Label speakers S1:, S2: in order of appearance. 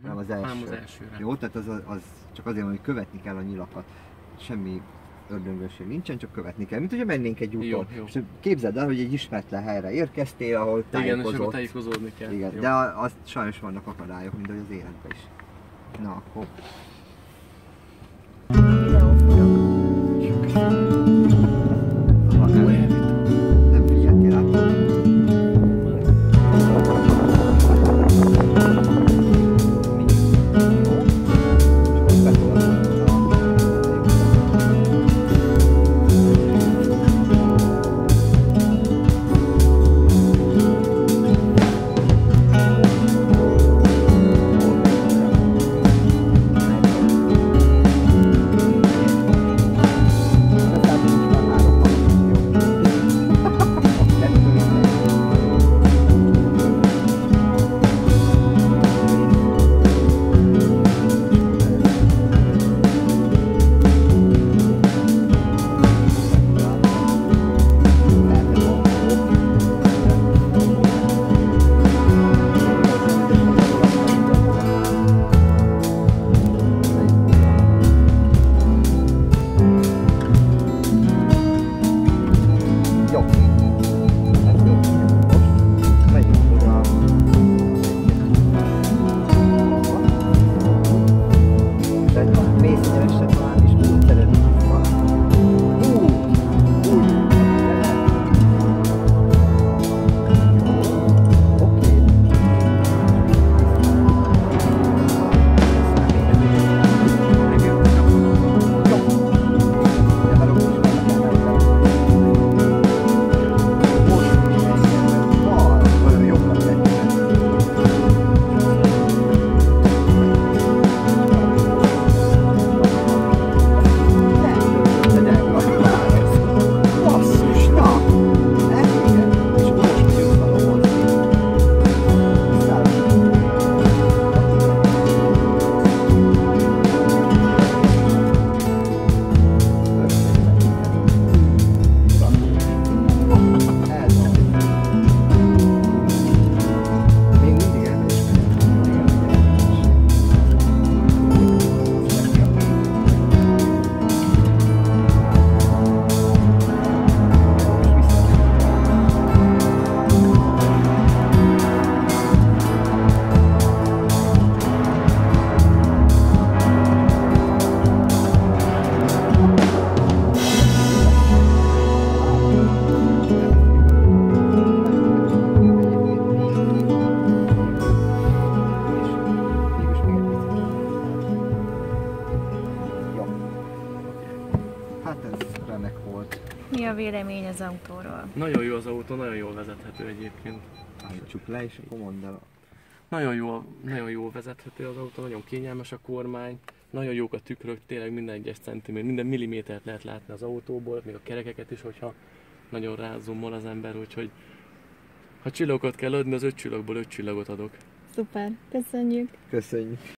S1: hanem az első.
S2: Hanem az elsőre.
S1: Jó, tehát az csak azért van, hogy követni kell a nyilakat. Semmi ördöngőség nincsen, csak követni kell. Mint hogyha mennénk egy úton.
S2: Jó.
S1: És képzeld el, hogy egy ismeretlen helyre érkeztél, ahol tájékozott.
S2: Igen, és akkor tájékozódni kell.
S1: Igen,
S2: jó.
S1: de azt sajnos vannak akadályok, mint ahogy az életben is. Na, akkor... Nem figyeltél rá.
S3: Mi a vélemény az autóról?
S2: Nagyon jó az autó, nagyon jól vezethető egyébként.
S1: Állítsuk le, és akkor mondd el.
S2: Nagyon jól vezethető az autó, nagyon kényelmes a kormány, nagyon jók a tükrök, tényleg minden egyes centiméter, minden millimétert lehet látni az autóból, még a kerekeket is, hogyha nagyon rázoomol az ember, úgyhogy ha csillagokat kell adni, az 5 csillagból 5 csillagot adok.
S3: Szuper, köszönjük!
S1: Köszönjük!